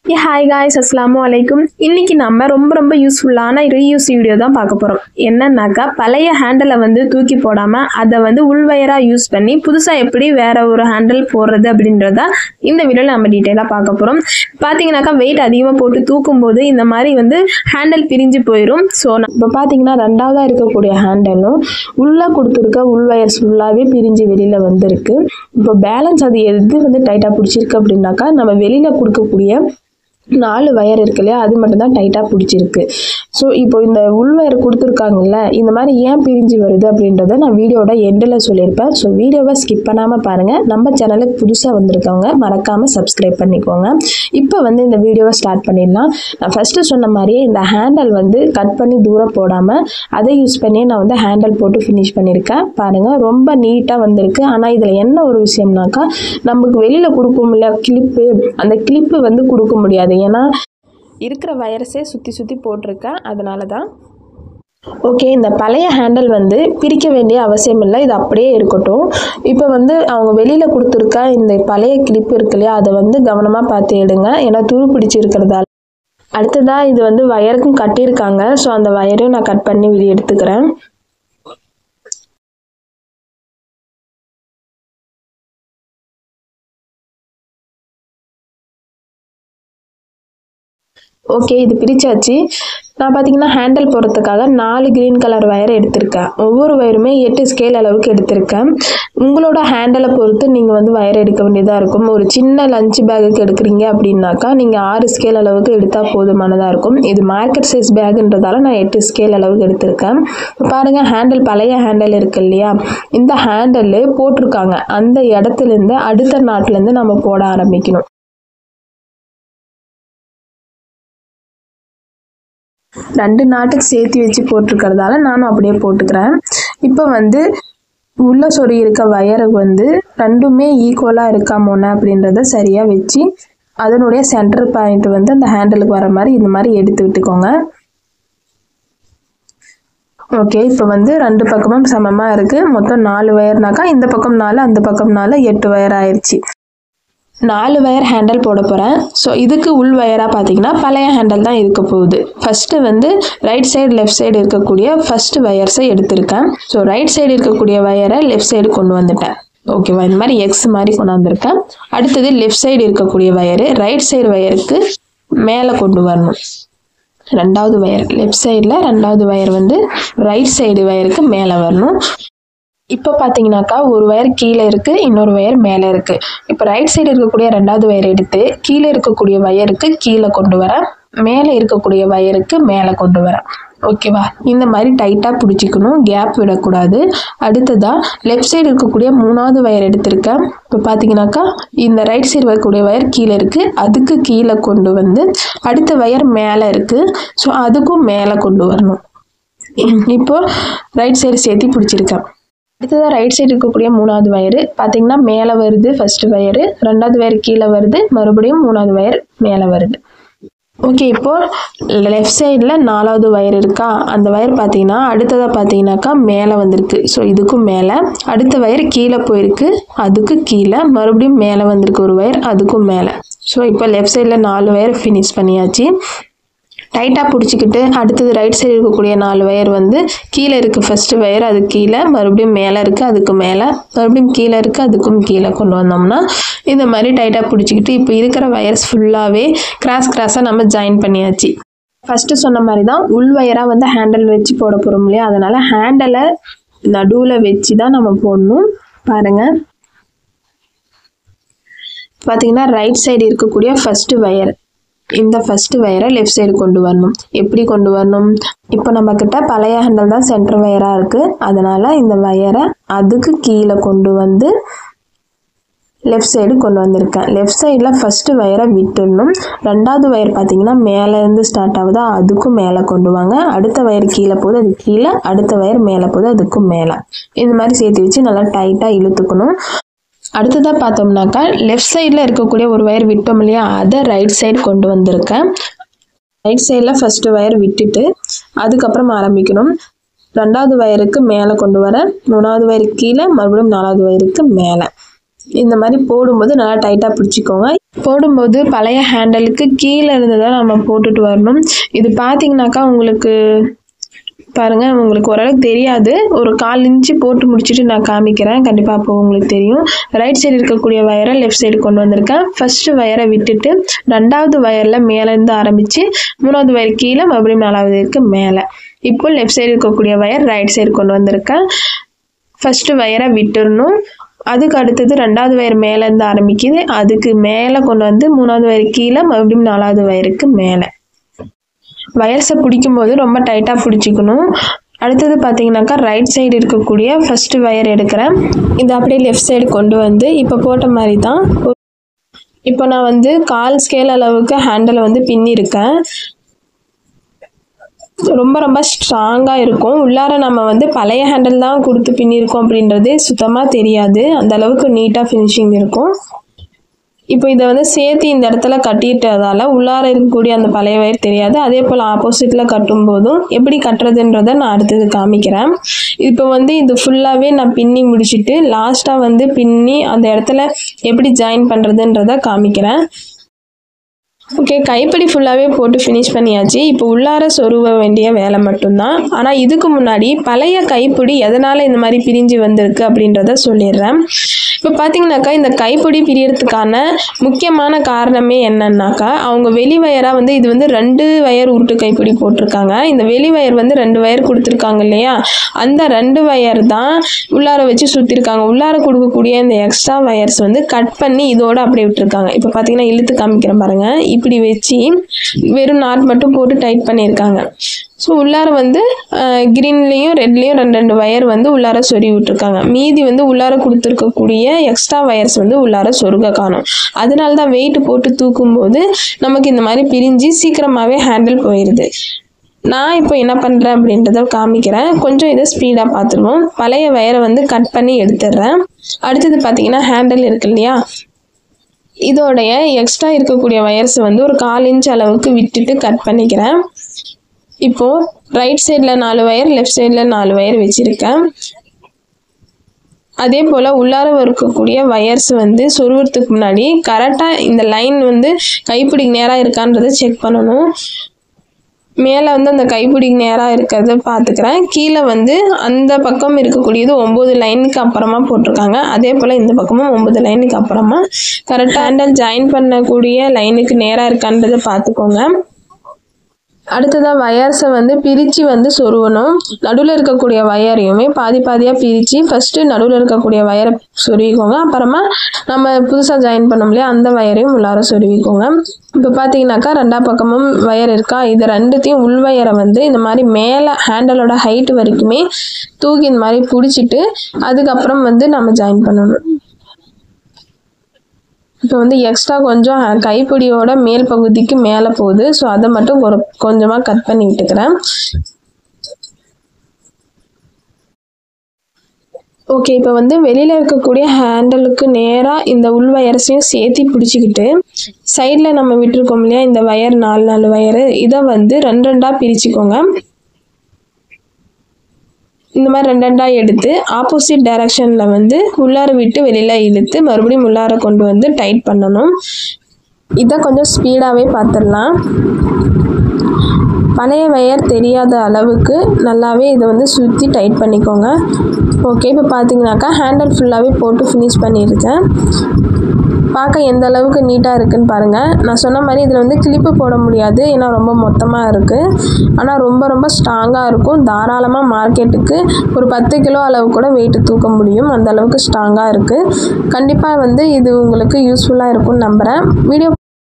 Hi guys, அஸ்ஸலாமு அலைக்கும். இன்னைக்கு நம்ம ரொம்ப யூஸ்ஃபுல்லான ரீயூஸ் வீடியோ தான் பார்க்க போகிறோம். என்னன்னாக்கா, பழைய ஹேண்டலை வந்து தூக்கி போடாமல் அதை வந்து உள்வயராக யூஸ் பண்ணி புதுசாக எப்படி வேற ஒரு ஹேண்டில் போடுறது அப்படின்றத இந்த வீடியோவில் நம்ம டீட்டெயிலாக பார்க்க போகிறோம். பார்த்தீங்கன்னாக்கா, வெயிட் அதிகமாக போட்டு தூக்கும்போது இந்த மாதிரி வந்து ஹேண்டில் பிரிஞ்சு போயிடும். ஸோ இப்போ பார்த்தீங்கன்னா ரெண்டாவதாக இருக்கக்கூடிய ஹேண்டலும் உள்ளே கொடுத்துருக்க உள்வயர்ஸ் ஃபுல்லாகவே பிரிஞ்சு வெளியில் வந்திருக்கு. இப்போ பேலன்ஸ் அது எது வந்து டைட்டாக பிடிச்சிருக்கு அப்படின்னாக்கா, நம்ம வெளியில் கொடுக்கக்கூடிய 4 வயர் இருக்கு இல்லையா, அது மட்டும் தான் டைட்டாக பிடிச்சிருக்கு. ஸோ இப்போ இந்த உள்வயர் கொடுத்துருக்காங்கல்ல, இந்த மாதிரி ஏன் பிரிஞ்சு வருது அப்படின்றத நான் வீடியோட எண்டில் சொல்லியிருப்பேன். ஸோ வீடியோவை ஸ்கிப் பண்ணாமல் பாருங்கள். நம்ம சேனலுக்கு புதுசாக வந்திருக்கவங்க மறக்காமல் சப்ஸ்கிரைப் பண்ணிக்கோங்க. இப்போ வந்து இந்த வீடியோவை ஸ்டார்ட் பண்ணிடலாம். நான் ஃபஸ்ட்டு சொன்ன மாதிரியே இந்த ஹேண்டல் வந்து கட் பண்ணி தூரம் போடாமல் அதை யூஸ் பண்ணி நான் வந்து ஹேண்டல் போட்டு ஃபினிஷ் பண்ணியிருக்கேன். பாருங்கள், ரொம்ப நீட்டாக வந்திருக்கு. ஆனால் இதில் என்ன ஒரு விஷயம்னாக்கா, நமக்கு வெளியில் கொடுப்போம் இல்லையா கிளிப்பு, அந்த கிளிப்பு வந்து கொடுக்க முடியாது. ஏன்னா இருக்கிற வயர்ஸே சுற்றி போட்டிருக்கேன், அதனால தான். ஓகே, இந்த பழைய ஹேண்டில் வந்து பிரிக்க வேண்டிய அவசியம் இல்லை, இது அப்படியே இருக்கட்டும். இப்போ வந்து அவங்க வெளியில் கொடுத்துருக்க இந்த பழைய கிளிப் இருக்கு இல்லையா, அதை வந்து கவனமாக பார்த்து எடுங்க, ஏன்னா துரு பிடிச்சிருக்கிறதால. அடுத்ததாக இது வந்து வயருக்கும் கட்டியிருக்காங்க. ஸோ அந்த வயரையும் நான் கட் பண்ணி வெளியே எடுத்துக்கிறேன். ஓகே, இது பிரிச்சாச்சு. நான் பார்த்தீங்கன்னா ஹேண்டில் போடுறதுக்காக 4 க்ரீன் கலர் வயரை எடுத்திருக்கேன். ஒவ்வொரு வயருமே 8 ஸ்கேல் அளவுக்கு எடுத்திருக்கேன். உங்களோட ஹேண்டலை பொறுத்து நீங்கள் வந்து வயர் எடுக்க வேண்டியதாக இருக்கும். ஒரு சின்ன லஞ்ச் பேக்குக்கு எடுக்கிறீங்க அப்படின்னாக்கா நீங்கள் 6 ஸ்கேல் அளவுக்கு எடுத்தால் போதுமானதாக இருக்கும். இது மார்க்கெட் சைஸ் பேக்குன்றதால நான் 8 ஸ்கேல் அளவுக்கு எடுத்திருக்கேன். பாருங்கள், ஹேண்டில் பழைய ஹேண்டில் இருக்கு இல்லையா, இந்த ஹேண்டில் போட்டிருக்காங்க அந்த இடத்துலேருந்து அடுத்த நாட்டிலேருந்து நம்ம போட ஆரம்பிக்கணும். 2 நாட்டுக்கு சேர்த்து வச்சு போட்டிருக்கிறதால நானும் அப்படியே போட்டுக்கிறேன். இப்போ வந்து உள்ள சொறி இருக்க வயரை வந்து ரெண்டுமே ஈக்குவலாக இருக்காமோன்னு அப்படின்றத சரியாக வச்சு அதனுடைய சென்டர் பாயிண்ட் வந்து அந்த ஹேண்டலுக்கு வர மாதிரி இந்த மாதிரி எடுத்து விட்டுக்கோங்க. ஓகே, இப்போ வந்து 2 பக்கமும் சமமாக இருக்குது. மொத்தம் 4 வயர்னாக்கா இந்த பக்கம் 4 அந்த பக்கம் 4 8 வயர் ஆயிடுச்சு. 4 வயர் ஹேண்டில் போட போகிறேன். ஸோ இதுக்கு உள் வயராக பார்த்தீங்கன்னா பழைய ஹேண்டில் தான் இருக்க போகுது. ஃபஸ்ட்டு வந்து ரைட் சைடு லெஃப்ட் சைடு இருக்கக்கூடிய ஃபஸ்ட்டு வயர்ஸை எடுத்திருக்கேன். ஸோ ரைட் சைடு இருக்கக்கூடிய வயரை லெஃப்ட் சைடு கொண்டு வந்துட்டேன். ஓகேவா, இந்த மாதிரி எக்ஸ் மாதிரி கொண்டு வந்திருக்கேன். அடுத்தது லெஃப்ட் சைடு இருக்கக்கூடிய வயரு ரைட் சைடு வயருக்கு மேலே கொண்டு வரணும். 2வது வயர் லெஃப்ட் சைடில் 2வது வயர் வந்து ரைட் சைடு வயருக்கு மேலே வரணும். இப்போ பார்த்தீங்கன்னாக்கா ஒரு வயர் கீழே இருக்குது, இன்னொரு வயர் மேலே இருக்குது. இப்போ ரைட் சைடு இருக்கக்கூடிய 2வது வயர் எடுத்து கீழே இருக்கக்கூடிய வயருக்கு கீழே கொண்டு வரேன், மேலே இருக்கக்கூடிய வயருக்கு மேலே கொண்டு வரேன். ஓகேவா, இந்த மாதிரி டைட்டாக பிடிச்சிக்கணும், கேப் விடக்கூடாது. அடுத்ததாக லெஃப்ட் சைடு இருக்கக்கூடிய 3வது வயர் எடுத்திருக்கேன். இப்போ பார்த்தீங்கன்னாக்கா இந்த ரைட் சைடு வரக்கூடிய வயர் கீழே இருக்குது, அதுக்கு கீழே கொண்டு வந்து அடுத்த வயர் மேலே இருக்குது. ஸோ அதுக்கும் மேலே கொண்டு வரணும். இப்போ ரைட் சைடு சேர்த்து பிடிச்சிருக்கேன். அடுத்ததாக ரைட் சைடு இருக்கக்கூடிய 3வது வயரு பார்த்தீங்கன்னா மேலே வருது. ஃபஸ்ட்டு வயரு 2வது வயர் கீழே வருது, மறுபடியும் 3வது வயர் மேலே வருது. ஓகே, இப்போது லெஃப்ட் சைடில் 4வது வயர் இருக்கா, அந்த வயர் பார்த்தீங்கன்னா அடுத்ததாக பார்த்தீங்கன்னாக்கா மேலே வந்திருக்கு. ஸோ இதுக்கும் மேலே அடுத்த வயர் கீழே போயிருக்கு, அதுக்கு கீழே மறுபடியும் மேலே வந்திருக்கு ஒரு வயர், அதுக்கும் மேலே. ஸோ இப்போ லெஃப்ட் சைடில் 4 வயர் ஃபினிஷ் பண்ணியாச்சு. டைட்டாக பிடிச்சிக்கிட்டு அடுத்தது ரைட் சைடு இருக்கக்கூடிய 4 வயர் வந்து கீழே இருக்குது ஃபஸ்ட்டு வயர், அது கீழே மறுபடியும் மேலே இருக்குது, அதுக்கு மேலே மறுபடியும் கீழே இருக்குது, அதுக்கும் கீழே கொண்டு வந்தோம்னா இந்த மாதிரி டைட்டாக பிடிச்சிக்கிட்டு இப்போ இருக்கிற வயர்ஸ் ஃபுல்லாகவே கிராஸாக நம்ம ஜாயின் பண்ணியாச்சு. ஃபஸ்ட்டு சொன்ன மாதிரி தான் உள் வயராக வந்து ஹேண்டில் வச்சு போட போகிறோம் இல்லையா, அதனால் ஹேண்டலை நடுவில் வச்சு தான் நம்ம போடணும். பாருங்கள், பார்த்தீங்கன்னா ரைட் சைடு இருக்கக்கூடிய ஃபஸ்ட்டு வயர், இந்த ஃபஸ்ட்டு வயரை லெஃப்ட் சைடு கொண்டு வரணும். எப்படி கொண்டு வரணும், இப்போ நம்மக்கிட்ட பழைய ஹேண்டில் தான் சென்டர் வயராக இருக்குது, அதனால் இந்த வயரை அதுக்கு கீழே கொண்டு வந்து லெஃப்ட் சைடு கொண்டு வந்திருக்கேன். லெஃப்ட் சைடில் ஃபஸ்ட்டு வயரை விட்டுடணும். 2வது வயர் பார்த்தீங்கன்னா மேலேருந்து ஸ்டார்ட் ஆகுதா, அதுக்கும் மேலே கொண்டு வாங்க. அடுத்த வயர் கீழே போகுது, அது கீழே, அடுத்த வயர் மேலே போகுது, அதுக்கும் மேலே. இந்த மாதிரி சேர்த்து வச்சு நல்லா டைட்டாக இழுத்துக்கணும். அடுத்ததாக பார்த்தோம்னாக்கா லெஃப்ட் சைடில் இருக்கக்கூடிய ஒரு வயர் விட்டோம் இல்லையா, அதை ரைட் சைடு கொண்டு வந்திருக்கேன். ரைட் சைடில் ஃபஸ்ட்டு வயர் விட்டுட்டு அதுக்கப்புறம் ஆரம்பிக்கணும். 2வது வயருக்கு மேலே கொண்டு வர, 3வது வயருக்கு கீழே, மறுபடியும் 4வது வயருக்கு மேலே. இந்த மாதிரி போடும்போது நல்லா டைட்டாக பிடிச்சிக்கோங்க. போடும்போது பழைய ஹேண்டலுக்கு கீழே இருந்து தான் நம்ம போட்டுட்டு வரணும். இது பார்த்தீங்கன்னாக்கா உங்களுக்கு பாருங்கள், உங்களுக்கு ஓரளவுக்கு தெரியாது. ஒரு 1/4 இன்ச்சு போட்டு முடிச்சுட்டு நான் காமிக்கிறேன். கண்டிப்பாக அப்போ உங்களுக்கு தெரியும். ரைட் சைடு இருக்கக்கூடிய வயரை லெஃப்ட் சைடு கொண்டு வந்திருக்கேன். ஃபஸ்ட்டு வயரை விட்டுட்டு 2வது வயரில் மேலேருந்து ஆரம்பித்து 3வது வயர் கீழே, மறுபடியும் 4வது வயருக்கு மேலே. இப்போ லெஃப்ட் சைடு இருக்கக்கூடிய வயர் ரைட் சைடு கொண்டு வந்திருக்கேன். ஃபஸ்ட்டு வயரை விட்டுடணும். அதுக்கு அடுத்தது 2வது வயர் மேலேருந்து ஆரம்பிக்குது. அதுக்கு மேலே கொண்டு வந்து 3வது வயர் கீழே, மறுபடியும் 4வது வயருக்கு மேலே. வயர்ஸை பிடிக்கும்போது ரொம்ப டைட்டாக பிடிச்சிக்கணும். அடுத்தது பார்த்தீங்கன்னாக்கா ரைட் சைடு இருக்கக்கூடிய ஃபஸ்ட்டு வயர் எடுக்கிறேன். இது அப்படியே லெஃப்ட் சைடு கொண்டு வந்து இப்போ போட்ட மாதிரி தான். இப்போ நான் 1/4 ஸ்கேல் அளவுக்கு ஹேண்டலை பின்னிருக்கேன். ரொம்ப ஸ்ட்ராங்காக இருக்கும். உள்ளார நம்ம பழைய ஹேண்டில் தான் கொடுத்து பின்னிருக்கோம் அப்படின்றது சுத்தமாக தெரியாது. அந்த அளவுக்கு நீட்டாக ஃபினிஷிங் இருக்கும். இப்போ இதை சேர்த்து இந்த இடத்துல கட்டிட்டதால் உள்ளார இருக்கக்கூடிய அந்த பழைய வயர் தெரியாது. அதே போல் ஆப்போசிட்டில் கட்டும்போதும் எப்படி கட்டுறதுன்றதை நான் அடுத்தது காமிக்கிறேன். இப்போ இது ஃபுல்லாகவே நான் பின்னி முடிச்சுட்டு லாஸ்ட்டாக பின்னி அந்த இடத்துல எப்படி ஜாயின் பண்ணுறதுன்றதை காமிக்கிறேன். ஓகே, கைப்பிடி ஃபுல்லாகவே போட்டு ஃபினிஷ் பண்ணியாச்சு. இப்போ உள்ளார சொருவ வேண்டிய வேலை மட்டும்தான். ஆனால் இதுக்கு முன்னாடி பழைய கைப்பிடி எதனால் இந்த மாதிரி பிரிஞ்சு வந்திருக்கு அப்படின்றத சொல்லிடுறேன். இப்போ பார்த்தீங்கன்னாக்கா இந்த கைப்பிடி பிரியறதுக்கான முக்கியமான காரணமே என்னன்னாக்கா, அவங்க வெளி வயராக இது 2 வயர் உருட்டு கைப்பிடி போட்டிருக்காங்க. இந்த வெளி வயர் 2 வயர் கொடுத்துருக்காங்க இல்லையா, அந்த 2 வயர் தான் உள்ளார வச்சு சுற்றிருக்காங்க. உள்ளார கொடுக்கக்கூடிய இந்த எக்ஸ்ட்ரா வயர்ஸ் கட் பண்ணி இதோடு அப்படியே விட்டுருக்காங்க. இப்போ பார்த்தீங்கன்னா இழுத்து காமிக்கிறேன் பாருங்கள். இப்படி வச்சு வெறும் நாட் மட்டும் போட்டு டைட் பண்ணியிருக்காங்க. ஸோ உள்ளார க்ரீன்லேயும் ரெட்லேயும் 2 வயர் உள்ளார சொருவி விட்டுருக்காங்க. மீதி உள்ளார கொடுத்துருக்கக்கூடிய எக்ஸ்ட்ரா வயர்ஸ் உள்ளார சொருக காணும். அதனால தான் வெயிட் போட்டு தூக்கும்போது நமக்கு இந்த மாதிரி பிரிஞ்சு சீக்கிரமாகவே ஹேண்டில் போயிடுது. நான் இப்போ என்ன பண்ணுறேன் அப்படின்றத காமிக்கிறேன். கொஞ்சம் இதை ஸ்பீடாக பார்த்துருவோம். பழைய வயரை கட் பண்ணி எடுத்துடுறேன். அடுத்தது பார்த்தீங்கன்னா ஹேண்டில் இருக்கு இல்லையா, இதோடைய எக்ஸ்ட்ரா இருக்கக்கூடிய வயர்ஸ் ஒரு 1/4 இன்ச் அளவுக்கு விட்டுட்டு கட் பண்ணிக்கிறேன். இப்போது ரைட் சைடில் 4 வயர், லெஃப்ட் சைடில் 4 வயர் வச்சுருக்கேன். அதே போல் உள்ளார இருக்கக்கூடிய வயர்ஸ் சொருவறதுக்கு முன்னாடி கரெக்டாக இந்த லைன் கைப்பிடிக்கு நேராக இருக்கான்றதை செக் பண்ணணும். மேலே அந்த கைப்பிடிக்கு நேராக இருக்கிறத பார்த்துக்கிறேன். கீழே அந்த பக்கம் இருக்கக்கூடியது 9 லைனுக்கு அப்புறமா போட்டிருக்காங்க. அதே போல் இந்த பக்கமும் 9 லைனுக்கு அப்புறமா கரெக்டாக ஹேண்டில் ஜாயின் பண்ணக்கூடிய லைனுக்கு நேராக இருக்கான்றதை பார்த்துக்கோங்க. அடுத்ததாக வயர்ஸை பிரித்து சொருவணும். நடுவில் இருக்கக்கூடிய வயரையுமே பாதியாக பிரித்து ஃபஸ்ட்டு நடுவில் இருக்கக்கூடிய வயரை சொருவிக்கோங்க. அப்புறமா நம்ம புதுசாக ஜாயின் பண்ணோம் இல்லையா, அந்த வயரையும் உள்ளார சொருவிக்கோங்க. இப்போ பார்த்தீங்கன்னாக்கா 2 பக்கமும் வயர் இருக்கா, இது 2த்தையும் உள் வயரை இந்த மாதிரி மேலே ஹேண்டலோட ஹைட்டு வரைக்குமே தூக்கி இந்த மாதிரி பிடிச்சிட்டு அதுக்கப்புறம் நம்ம ஜாயின் பண்ணணும். இப்போ எக்ஸ்ட்ரா கொஞ்சம் கைப்பிடியோட மேல் பகுதிக்கு மேலே போகுது. ஸோ அதை மட்டும் கொஞ்சமாக கட் பண்ணி விட்டுக்கிறேன். ஓகே, இப்போ வெளியில் இருக்கக்கூடிய ஹேண்டலுக்கு நேராக இந்த உள் வயர்ஸையும் சேர்த்து பிடிச்சிக்கிட்டு சைடில் நம்ம விட்டுருக்கோம் இல்லையா இந்த வயர் 4 வயரு, இதை 2 பிரிச்சுக்கோங்க. இந்த மாதிரி 2 எடுத்து ஆப்போசிட் டைரக்ஷனில் உள்ளார விட்டு வெளியில் இழுத்து மறுபடியும் உள்ளார கொண்டு டைட் பண்ணணும். இதை கொஞ்சம் ஸ்பீடாகவே பார்த்துடலாம். பழைய வயர் தெரியாத அளவுக்கு நல்லாவே இதை சுற்றி டைட் பண்ணிக்கோங்க. ஓகே, இப்போ பார்த்தீங்கன்னாக்கா ஹேண்டில் ஃபுல்லாகவே போட்டு ஃபினிஷ் பண்ணியிருக்கேன். பார்க்க எந்த அளவுக்கு நீட்டாக இருக்குன்னு பாருங்கள். நான் சொன்ன மாதிரி இதில் கிளிப்பு போட முடியாது, ஏன்னா ரொம்ப மொத்தமாக இருக்குது. ஆனால் ரொம்ப ஸ்ட்ராங்காக இருக்கும். தாராளமாக மார்க்கெட்டுக்கு ஒரு 10 கிலோ அளவு கூட வெயிட்டு தூக்க முடியும். அந்த அளவுக்கு ஸ்ட்ராங்காக இருக்குது. கண்டிப்பாக இது உங்களுக்கு யூஸ்ஃபுல்லாக இருக்கும்னு நம்புகிறேன். வீடியோ